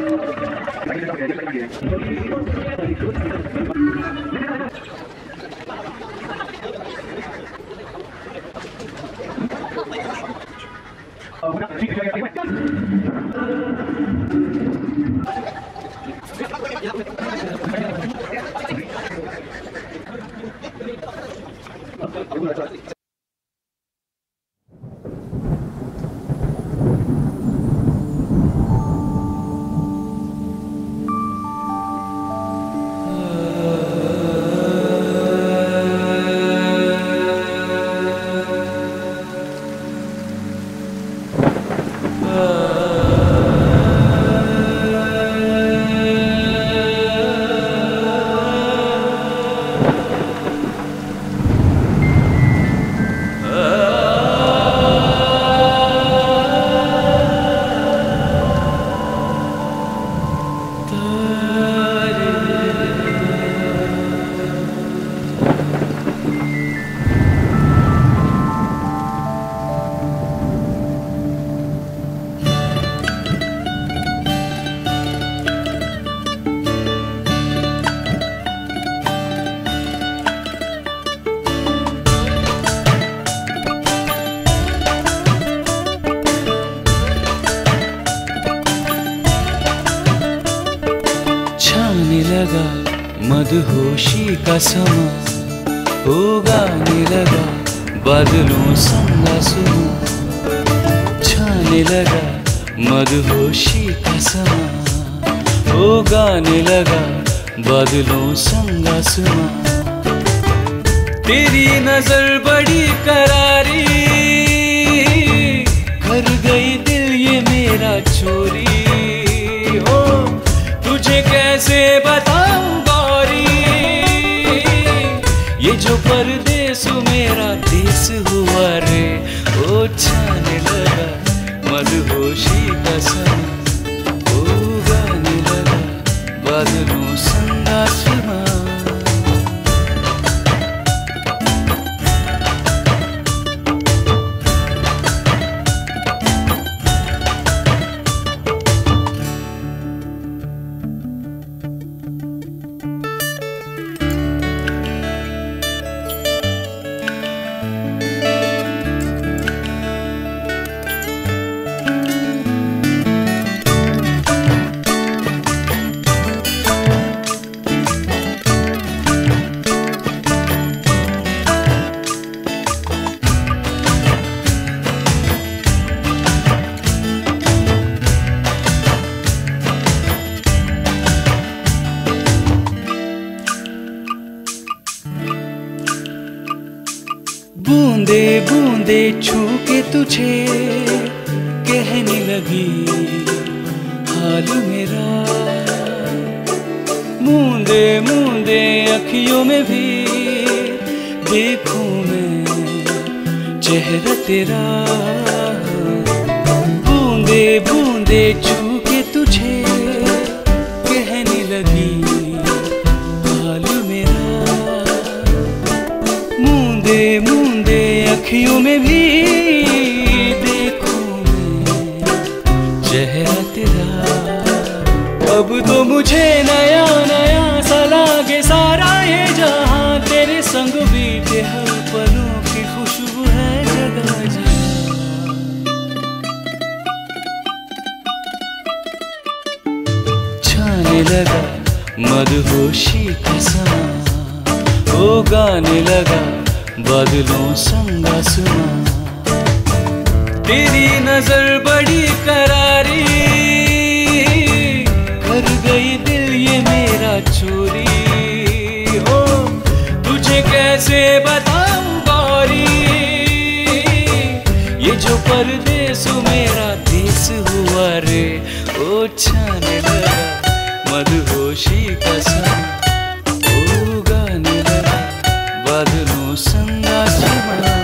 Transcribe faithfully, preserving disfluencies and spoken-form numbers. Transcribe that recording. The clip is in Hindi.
लगा मदहोशी का समा, उगाने लगा बादलों संगा सुना। छाने लगा मदहोशी का समा, उगाने लगा बादलों संगा सुना। तेरी नजर बड़ी करारी, कर गई दिल ये मेरा चोरी। हो तुझे कैसे बताऊं गौरी, ये जो परदेस मेरा देश हुआ रे। ओ छाने लगा मदहोशी का समा, उगाने लगा बादलों संगा सुना। बूंदे बूंदे छू के तुझे कहने लगी हाल मेरा। मूंदे मूंदे अखियों में भी देखूं मैं चेहरा तेरा। बूंदे बूंदे छू के तुझे कहने लगी हाल मेरा। मूंदे मूंदे अखियों में भी देखूं मैं चेहरा तेरा। अब तो मुझे नया नया सा लागे सारा ये जहां। तेरे संग बीते हर पलों की खुशबू है जगह जगह। छाने लगा मदहोशी का समा, उगाने लगा बादलों संगा सुना। तेरी नजर बड़ी करारी, कर गई दिल ये मेरा चोरी। हो तुझे कैसे बताऊं गौरी, ये जो परदेस मेरा देश हुआ रे। ओ छाने लगा मदहोशी का समा, उगाने लगा बादलों संगा सुना।